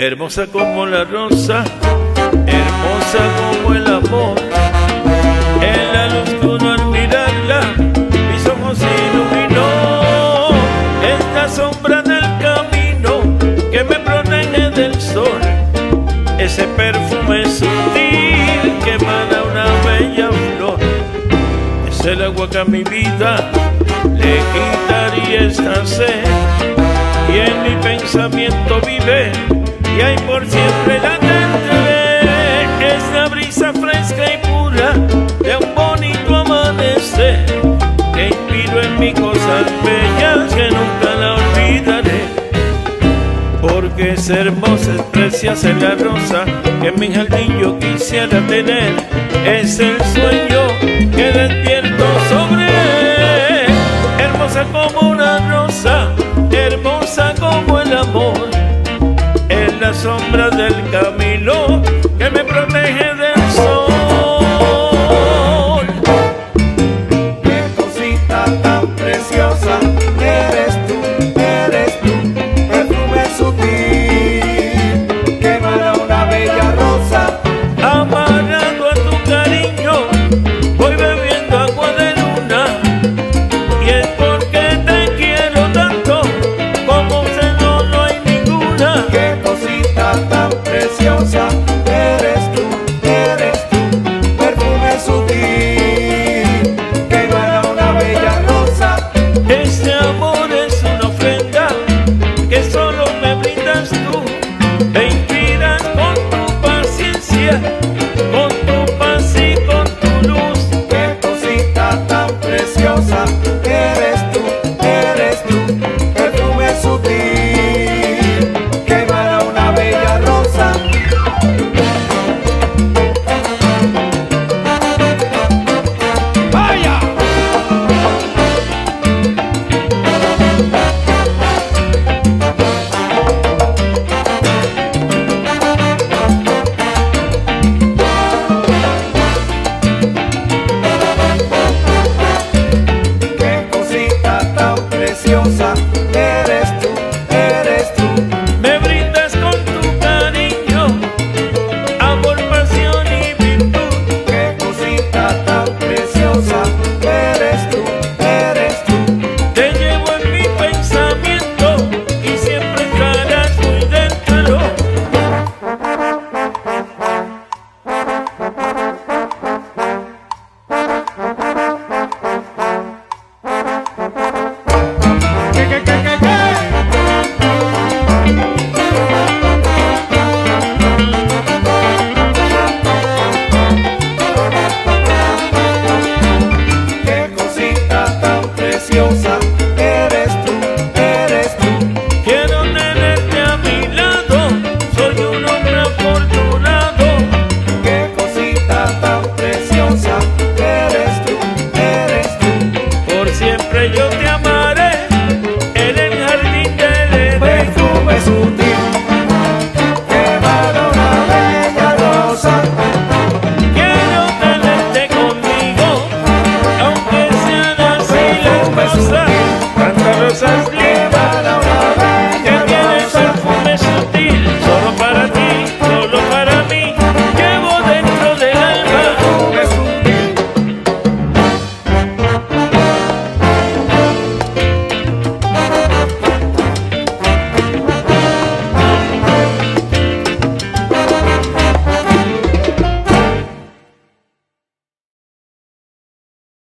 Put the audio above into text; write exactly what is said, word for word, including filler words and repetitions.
hermosa como la rosa, hermosa como el amor. En la luz que uno al mirarla, mis ojos se iluminó. Es la sombra del camino que me protege del sol, ese perfume sutil que emana una bella flor. Es el agua que a mi vida le quitaría esta sed, y en mi pensamiento vive y hay por siempre la tendré. Es la brisa fresca y pura de un bonito amanecer que inspiro en mí cosas bellas que nunca la olvidaré. Porque es hermosa, es preciosa, es la rosa que en mi jardín yo quisiera tener. Es el sueño que despierto sobre él. Hermosa como una rosa, hermosa como el amor. En la sombra del camino que me protege del sol. Qué cosita tan preciosa eres tú, eres tú, perfume sutil que emana una bella rosa. Amarrado a tu cariño voy bebiendo agua de luna, y es porque te quiero tanto, como usted no, no hay ninguna. Qué cosita tan preciosa eres tú, eres tú, perfume sutil que emana una bella rosa. Este amor es una ofrenda que solo me brindas tú. Me inspiras con tu paciencia, con tu paz y con tu luz. Qué cosita tan preciosa eres tú, eres tú, perfume sutil que emana una bella rosa. ¡Vaya! Qué cosita tan preciosa eres tú, eres tú. Me brindas con tu cariño, amor, pasión y virtud. Qué cosita tan preciosa eres tú, eres tú. Te llevo en mi pensamiento y siempre estarás muy dentro. ¿Qué, qué, qué, qué, qué? Qué cosita tan preciosa